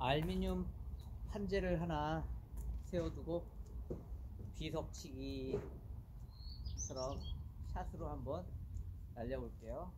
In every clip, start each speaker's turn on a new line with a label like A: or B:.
A: 알루미늄 판재를 하나 세워두고 비석치기처럼 샷으로 한번 날려볼게요.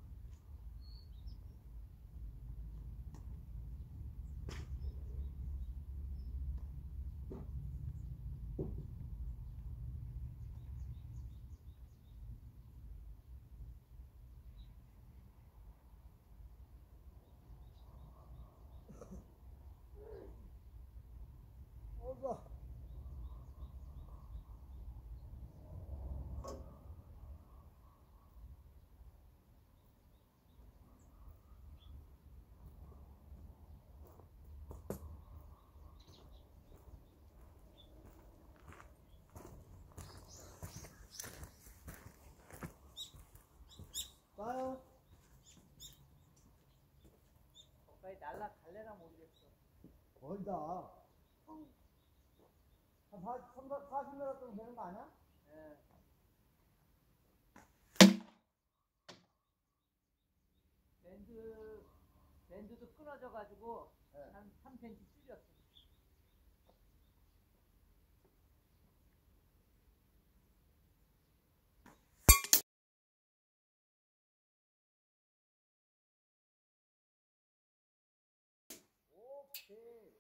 A: 봐요. 거기까지 날라갈래나 모르겠어.
B: 멀다. 한 40m 정도 되는 거 아니야?
A: 예. 밴드도 끊어져가지고
B: 네.
A: 한 3cm 줄였어.
B: 오케이.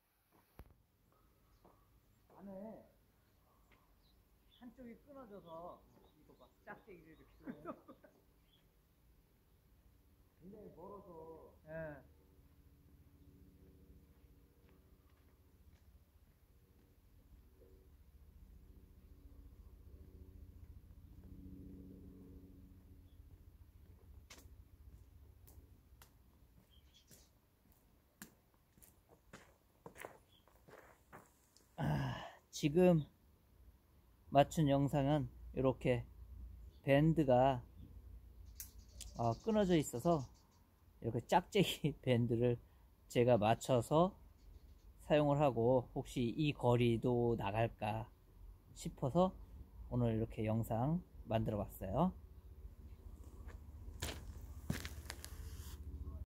B: 안에
A: 한쪽이 끊어져서 이거 막 짝대기를 이렇게 뚫어.
B: 굉장히 멀어서.
A: 예. 지금 맞춘 영상은 이렇게 밴드가 끊어져 있어서 이렇게 짝재기 밴드를 제가 맞춰서 사용을 하고 혹시 이 거리도 나갈까 싶어서 오늘 이렇게 영상 만들어 봤어요.